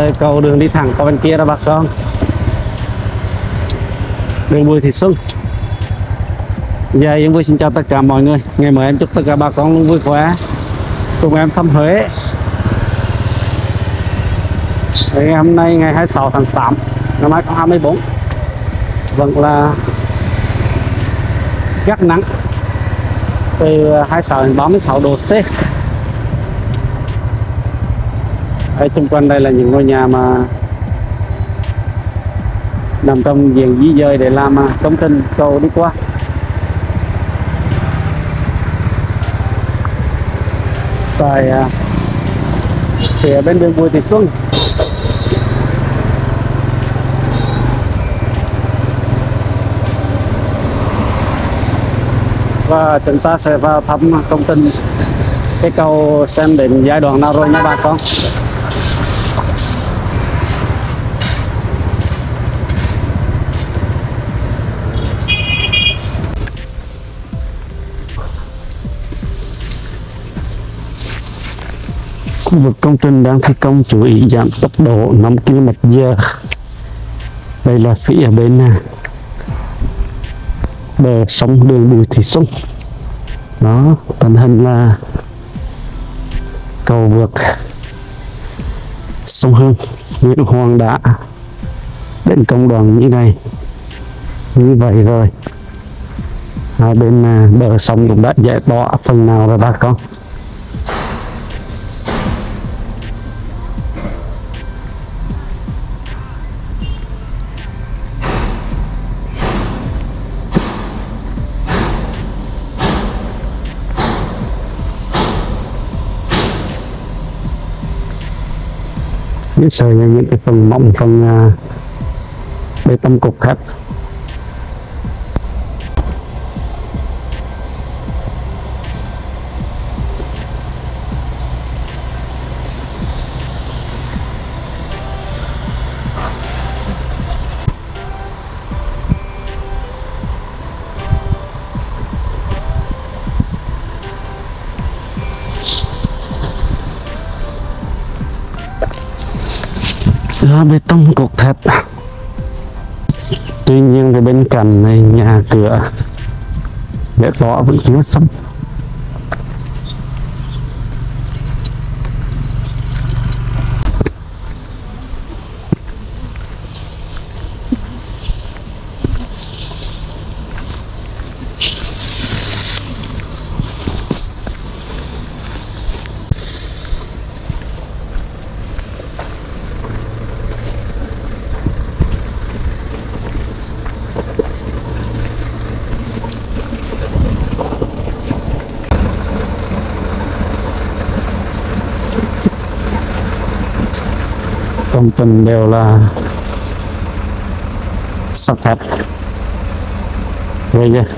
cây cầu đường đi thẳng qua bên kia đó bà con. Đường Bùi Thị Xuân. Dạ Yên vui xin chào tất cả mọi người. Ngày mới em chúc tất cả bà con luôn vui khỏe. Cùng em thăm Huế. Ngày hôm nay ngày 26 tháng 8 năm 2024 vẫn là gắt nắng từ 26 đến 36 độ C. Ở xung quanh đây là những ngôi nhà mà nằm trong diện di dời để làm công trình cầu đi qua. Tại phía bên đường Bùi Thị Xuân và chúng ta sẽ vào thăm công trình cái cầu xem đến giai đoạn nào rồi nha bà con. Khu vực công trình đang thi công chú ý giảm tốc độ 5 km/h. Đây là phía bên bờ sông đường Bùi Thị Xuân. Đó, tình hình là cầu vượt sông Hương Nguyễn Hoàng đã đến công đoạn như này, như vậy rồi. Hai bên bờ sông cũng đã giải tỏa phần nào rồi bà con. Những sợi những cái phần mỏng, phần bê tông cục thép. Bê tông cột thép. Tuy nhiên thì bên cạnh này nhà cửa để đó vẫn chưa xong. Công trình đều là sắt thép. Vậy chứ.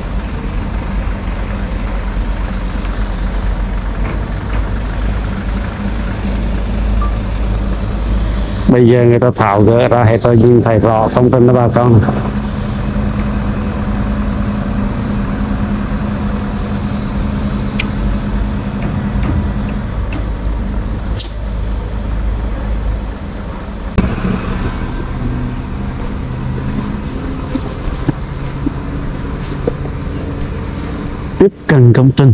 Bây giờ người ta tháo gỡ ra hết tôi nhìn thấy rõ công trình đó bà con. Tiếp cận công trình.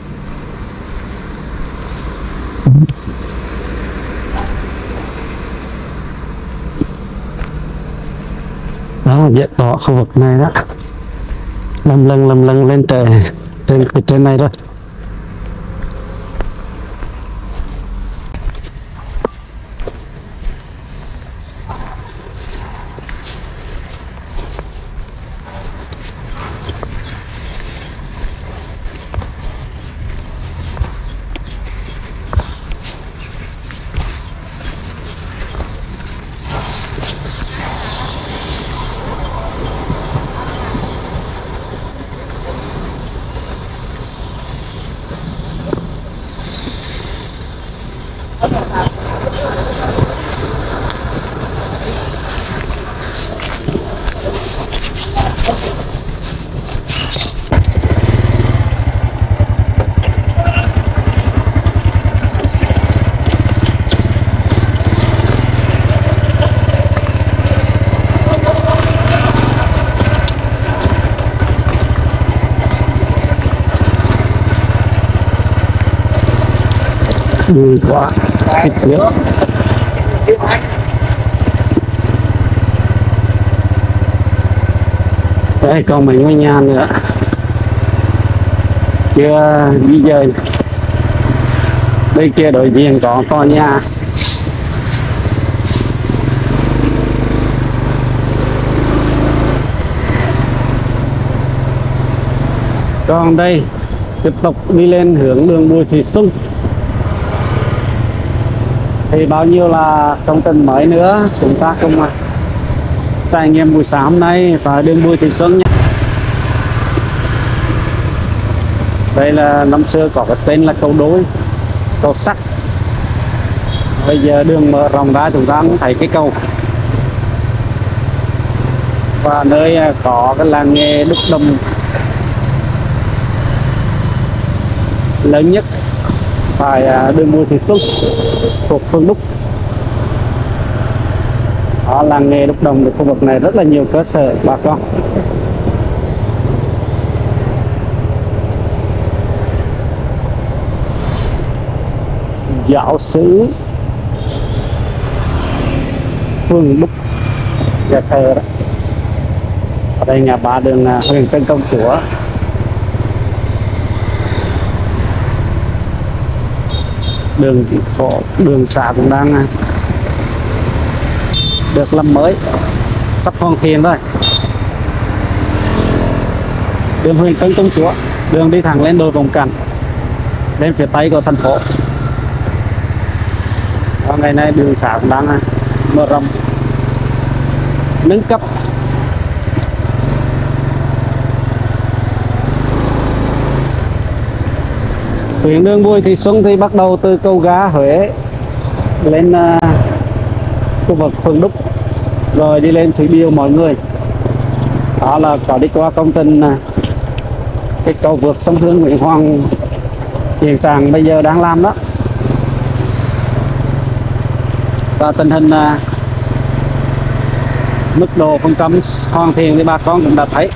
Đó, giải tỏa khu vực này đó. Lâm lân lên trên này đó. Đi quá xịt nước. Đây còn mấy ngôi nhà nữa chưa di dời. Đây kia đối diện có tòa nhà. Còn đây tiếp tục đi lên hướng đường Bùi Thị Xuân thì bao nhiêu là công trình mới nữa chúng ta cùng trải nghiệm buổi sáng hôm nay tại đường Bùi Thị Xuân nhé. Đây là năm xưa có cái tên là cầu Đối, cầu sắt. Bây giờ đường mở rộng ra chúng ta cũng thấy cái cầu, và nơi có cái làng nghề đúc đồng lớn nhất tại đường Bùi Thị Xuân thuộc phường Đúc. Ở làng nghề đúc đồng, khu vực này rất là nhiều cơ sở bà con. Giáo sứ phường Đúc, nhà thờ đó. Ở đây ngã ba đường Huyền Trân Công Chúa. Đường phố, đường xã cũng đang được làm mới, sắp hoàn thiện rồi. Đường Huyền Trân Công Chúa, đường đi thẳng lên đồi Vòng Cảnh, lên phía tây của thành phố. Và ngày nay đường xã cũng đang mở rộng, nâng cấp. Tuyến đường Bùi Thị Xuân thì bắt đầu từ cầu ga Huế lên khu vực phường Đúc, rồi đi lên Thủy Biều mọi người. Đó là có đi qua công trình cái cầu vượt sông Hương Nguyễn Hoàng hiện trạng bây giờ đang làm đó. Và tình hình mức độ phân công hoàn thiện thì bà con cũng đã thấy.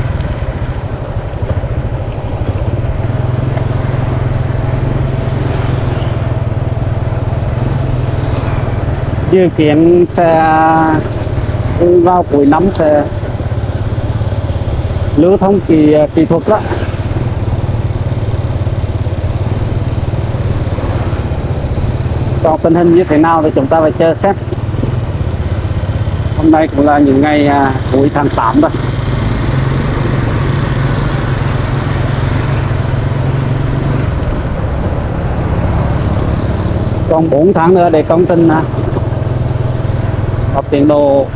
Dự kiến sẽ vào cuối năm sẽ lưu thông kỹ thuật đó. Còn tình hình như thế nào thì chúng ta phải chờ xét. Hôm nay cũng là những ngày cuối tháng 8 rồi. Còn 4 tháng nữa để công trình có tiến độ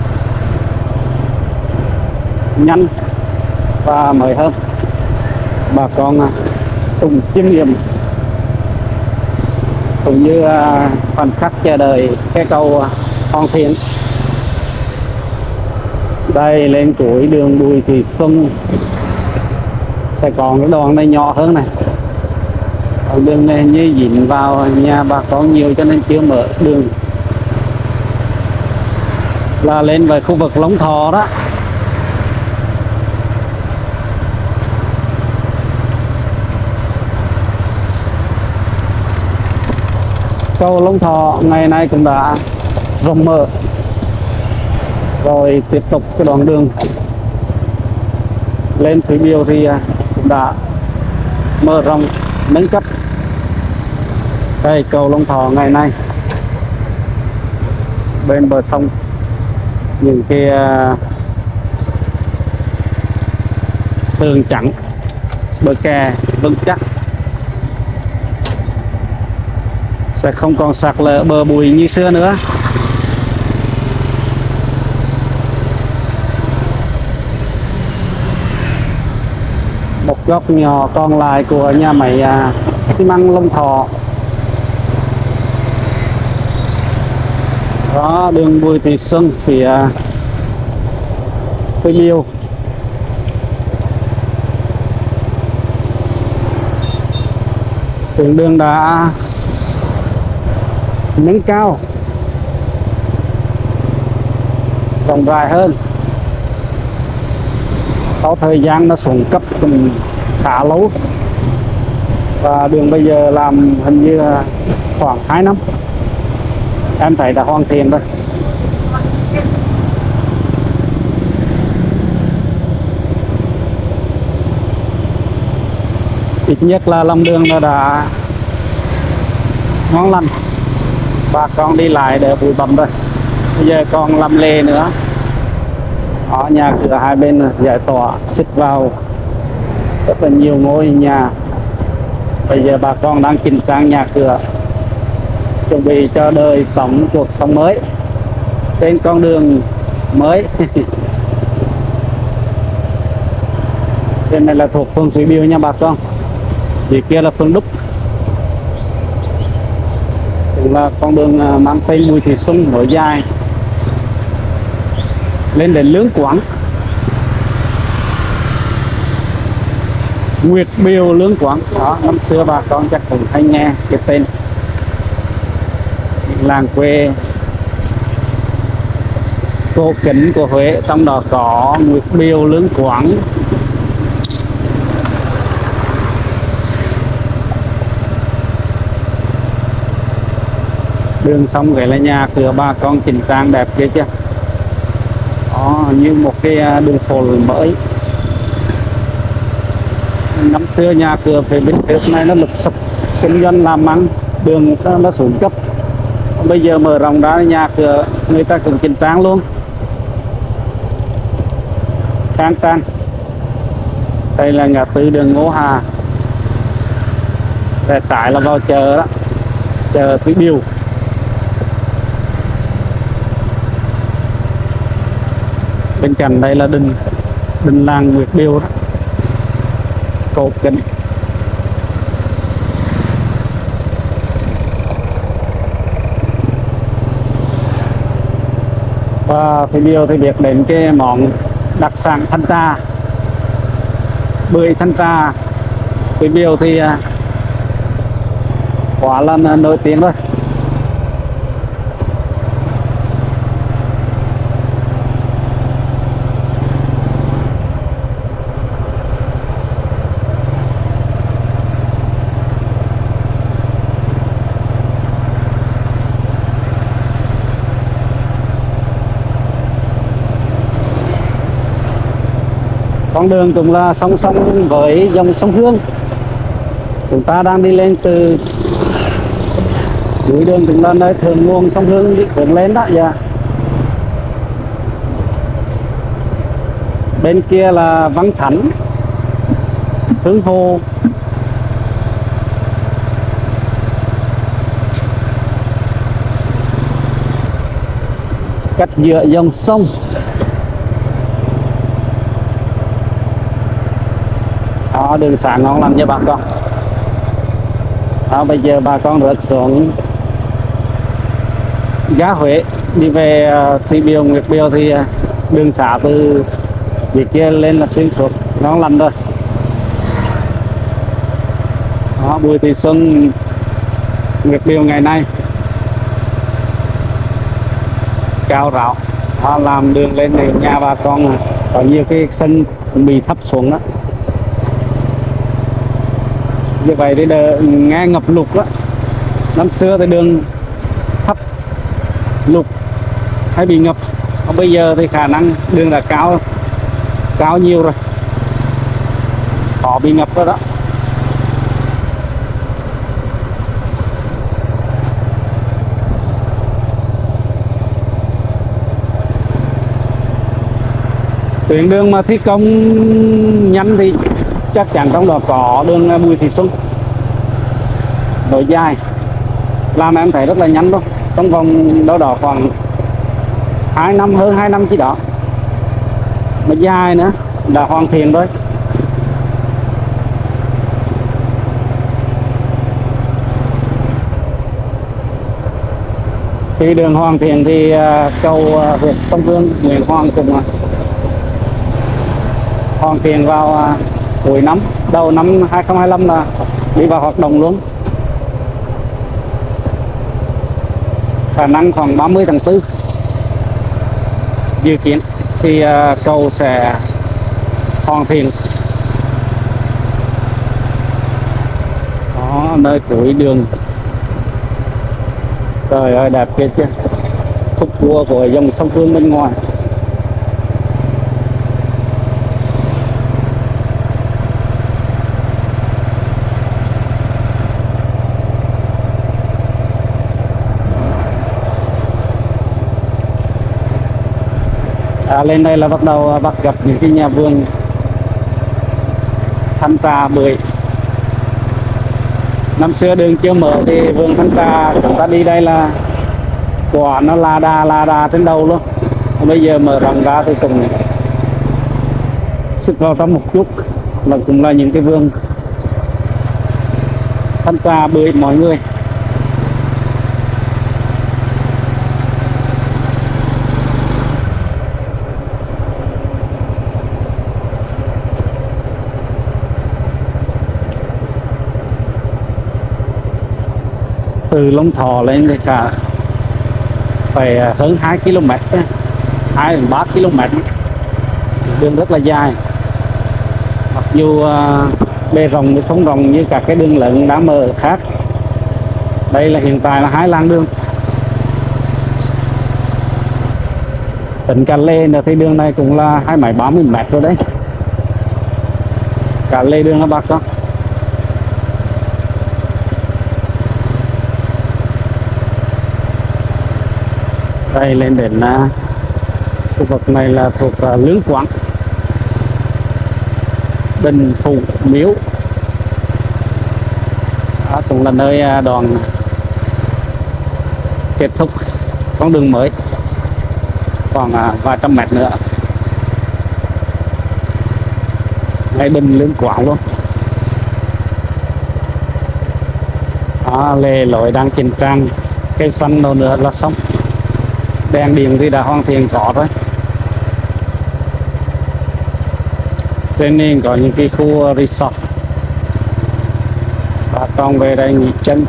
nhanh và mới hơn. Bà con cùng chiêm nghiệm cũng như khoảnh khắc chờ đợi cái cầu hoàn thiện. Đây lên cuối đường Bùi Thị Xuân sẽ còn cái đoạn này nhỏ hơn này. Còn đường này như dính vào nhà bà con nhiều cho nên chưa mở đường. Là lên về khu vực Long Thọ đó. Cầu Long Thọ ngày nay cũng đã rộng mở. Rồi tiếp tục cái đoạn đường lên Thủy Biều thì cũng đã mở rộng, nâng cấp. Đây cầu Long Thọ ngày nay bên bờ sông những cái tường chắn, bờ kè vững chắc, sẽ không còn sạt lở bờ bùi như xưa nữa. Một góc nhỏ còn lại của nhà máy xi măng Long Thọ. Đó, đường Bùi Thị Xuân phía Thủy Biều. Tuyến đường đã nâng cao, rộng rãi hơn. Sau thời gian nó xuống cấp cũng khá lâu. Và đường bây giờ làm hình như là khoảng 2 năm em thấy đã hoàn thiện rồi. Ít nhất là lòng đường nó đã ngon lành, bà con đi lại để bụi bặm rồi. Bây giờ còn làm lề nữa, ở nhà cửa hai bên giải tỏa xích vào rất là nhiều ngôi nhà. Bây giờ bà con đang chỉnh trang nhà cửa, chuẩn bị cho đời sống, cuộc sống mới trên con đường mới. Bên này là thuộc phường Thủy Biều nha bà con, vì kia là phường Đúc, cũng là con đường mang tên Bùi Thị Xuân nối dài lên đến Lương Quảng, Nguyệt Biều Lương Quảng. Đó, năm xưa bà con chắc cũng hay nghe cái tên làng quê cổ kính của Huế, trong đó có Nguyệt Biều Lương Quảng. Đường xong cái là nhà cửa bà con chỉnh trang đẹp kia chưa. Đó, như một cái đường phố mới. Năm xưa nhà cửa phía bên trước này nó lụp sụp, kinh doanh làm ăn, đường nó xuống cấp. Bây giờ mở rộng ra nhà cửa người ta cũng chỉnh trang luôn, khang trang. Đây là ngã tư đường Ngô Hà, rẽ trái là vào chợ đó, chợ Thủy Biều. Bên cạnh đây là đình làng Nguyệt Biều đó, cổ kính. Và Thủy Biều thì biết đến cái món đặc sản thanh trà, bưởi thanh trà. Thủy Biều thì quả là nổi tiếng rồi. Con đường cũng là song song với dòng sông Hương. Chúng ta đang đi lên từ dưới đường cũng là nơi thượng nguồn sông Hương đi hướng lên đó. Dạ. Bên kia là Văn Thánh, Hương Hồ. Cách giữa dòng sông. Đó, đường xá ngon lành nha bà con. Đó, bây giờ bà con rớt xuống Ga Huế đi về Thủy Biều, Nguyệt Biều thì đường xá từ dưới kia lên là xuyên suốt ngon lành rồi. Đó, Bùi Thị Xuân, Nguyệt Biều ngày nay cao ráo. Đó, làm đường lên để nhà bà con có nhiều cái sân bị thấp xuống đó. Như vậy thì nghe ngập lụt đó. Năm xưa thì đường thấp, lụt hay bị ngập. Còn bây giờ thì khả năng đường là cao nhiều rồi, khó bị ngập rồi đó. Tuyến đường mà thi công nhanh thì chắc chắn trong đó có đường Bùi Thị Xuân nối dài, làm em thấy rất là nhanh luôn, trong vòng đâu đó khoảng 2 năm, hơn 2 năm chỉ đó mà dài nữa, đã hoàn thiện rồi. Khi đường hoàn thiện thì cầu vượt sông Hương Nguyễn Hoàng cũng hoàn thiện vào cuối năm, đầu năm 2025 là đi vào hoạt động luôn. Khả năng khoảng 30 tháng 4 dự kiến thì cầu sẽ hoàn thiện. nơi cuối đường. Trời ơi đẹp kia chứ, khúc cua của dòng sông Hương bên ngoài. Lên đây là bắt đầu bắt gặp những cái nhà vườn thanh trà bưởi. Năm xưa đường chưa mở thì vườn thanh trà chúng ta đi đây là quả nó la đà trên đầu luôn. Bây giờ mở rộng ra thì cũng sức vào trong một chút, là cũng là những cái vườn thanh trà bưởi mọi người. Từ Long Thọ lên thì cả phải hơn 2 km, 2 đến 3 km, đường rất là dài. Mặc dù bề rộng thì không rộng như các cái đường lớn đã mở khác. Đây là hiện tại là 2 làn đường. Tính cả lề nữa thì đường này cũng là 30 mét rồi đấy. Cả lề đường là bác đó. Đây lên đến khu vực này là thuộc Lương Quảng, Đình Phụ, Miếu. Đó cũng là nơi đoàn kết thúc con đường mới, còn vài trăm mét nữa ngay đình Lương Quảng luôn. Đó, lề lối đang chỉnh trang, cây xanh đâu nữa là xong. Đèn điện thì đã hoàn thiện có rồi. Trên nên có những cái khu resort, bà con về đây nghỉ chân,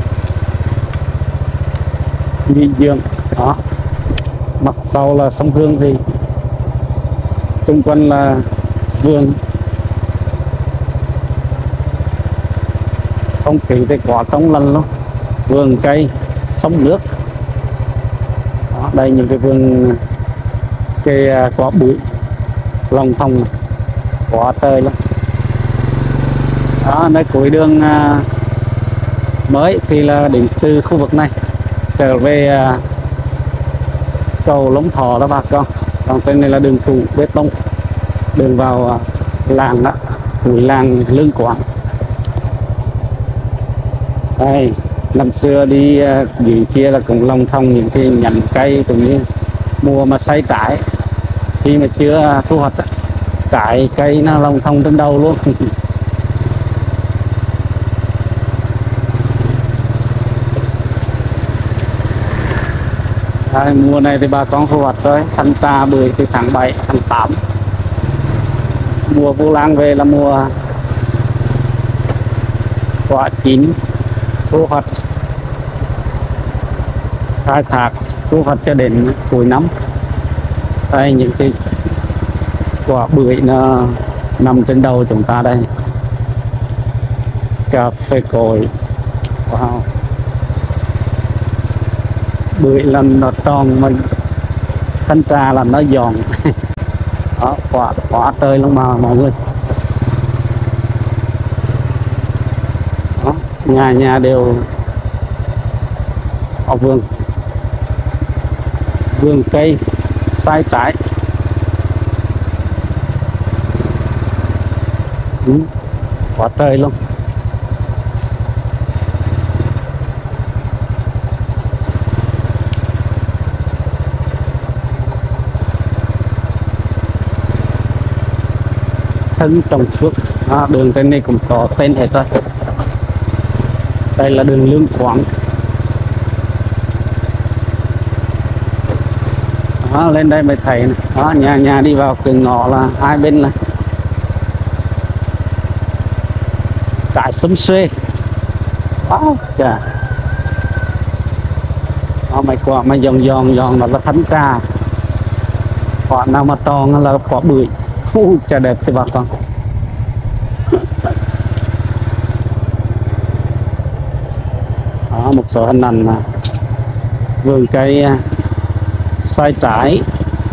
nghỉ dưỡng. Đó, mặt sau là sông Hương thì xung quanh là vườn, không khí thì quá trong lành luôn, vườn cây, sông nước. Đó, đây những cái vườn cây quả bưởi lòng thòng quá trời lắm. Đó, nơi cuối đường mới thì là đến từ khu vực này trở về cầu Long Thọ đó bà con. Còn trên này là đường cũ bê tông, đường vào làng đó, cuối làng Lương Quảng. Đây, năm xưa đi dưới kia là cũng lòng thòng những cái nhánh cây, cũng như mùa mà xây trái khi mà chưa thu hoạch, trái cây nó lòng thòng trên đầu luôn. Đây, mùa này thì bà con thu hoạch rồi, thanh trà bưởi từ tháng 7, tháng 8. Mùa Vu Lan về là mùa quả chín, thu hoạch, khai thác, thu hoạch cho đến cuối năm. Đây những cái quả bưởi nó nằm trên đầu chúng ta đây. Cà phê cội, wow, bưởi là nó tròn, mình thanh trà là nó giòn. Đó, quả tơi luôn mà mọi người. Đó, nhà đều ở vườn cây sai trái. Quá trời luôn. Thân Trồng Phước. Đường trên này cũng có tên hết rồi. Đây là đường Lương Quảng. Lên đây mới thấy này. Đó, nhà đi vào cửa ngõ là hai bên là trại sấm xuê. Wow, chà. Đó, mấy quả mà giòn đó là thanh trà. Quả nào mà tròn là quả bưởi. Chà, đẹp thì bà con. một số hình ảnh vườn cây sai trái.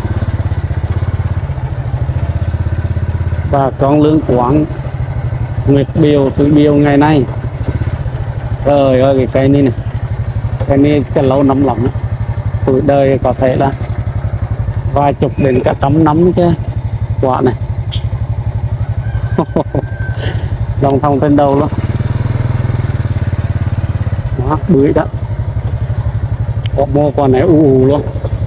Và con lương quán nguyệt biều thủy biều ngày nay. Trời ơi, cái cây này nè, cây này cái lâu năm lắm, tuổi đời có thể là vài chục đến cả trăm năm chứ. Quả này đồng thông trên đầu luôn đó, bưởi đó, có mua quả này u luôn.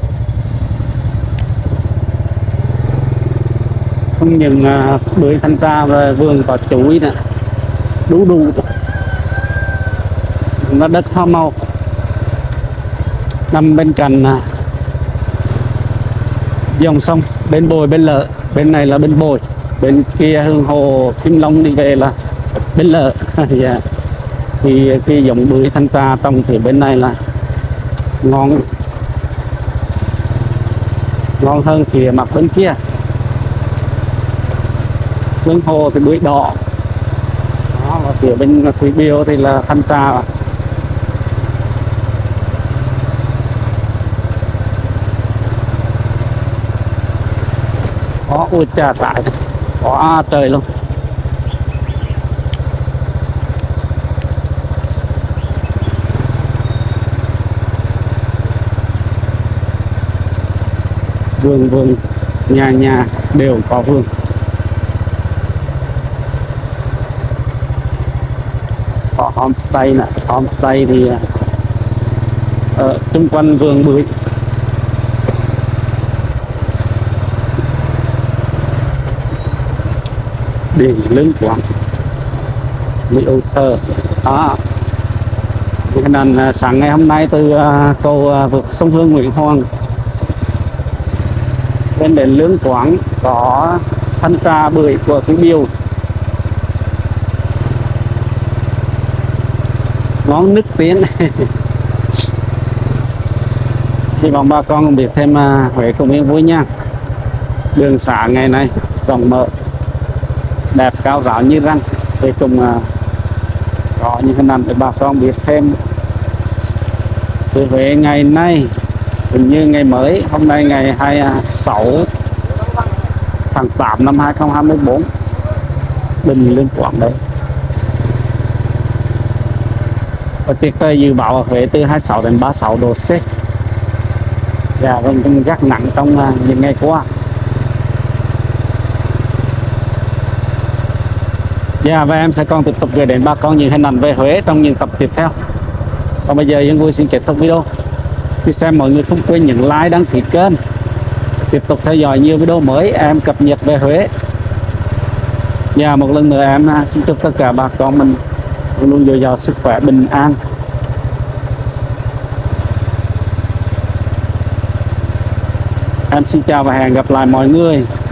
Không những bưởi thanh tra và vườn có chuối nè, đủ nó đất hoa màu nằm bên cạnh dòng sông, bên bồi bên lợ. Bên này là bên bồi, bên kia hương hồ Kim Long đi về là bên lợ. Yeah. Thì cái dòng bưởi thanh trà trồng thì bên này là ngon hơn thì mặt bên kia. Hương hồ thì bưởi đỏ đó, và phía bên thủy biều thì là thanh trà. Có ôi trà tải có trời luôn. Vườn nhà đều có vườn. Có homestay nè, homestay thì ở xung quanh vườn bưởi. Điện lớn quán Mỹ Âu Thơ đó. Hình ảnh sáng ngày hôm nay từ cầu vượt sông Hương Nguyễn Hoàng bên đến Lương Quán có thanh trà bưởi của Thủy Biều, món nước tiếng. Hy vọng bà con biết thêm Huế cùng yên vui nha. Đường xá ngày nay rộng mở đẹp cao ráo như răng, để cùng có những hình ảnh để bà con biết thêm sự Huế ngày nay cũng như ngày mới. Hôm nay ngày 26 tháng 8 năm 2024, Bình Lương Quảng đấy. Và tiết trời dự báo ở Huế từ 26 đến 36 độ C. Và vâng rất nặng trong những ngày qua. Và em sẽ còn tiếp tục gửi đến bà con những hình ảnh về Huế trong những tập tiếp theo. Còn bây giờ Yên Vui xin kết thúc video. Khi xem mọi người không quên nhấn like, đăng ký kênh, tiếp tục theo dõi nhiều video mới em cập nhật về Huế. Và một lần nữa em xin chúc tất cả bà con mình luôn dồi dào sức khỏe, bình an. Em xin chào và hẹn gặp lại mọi người.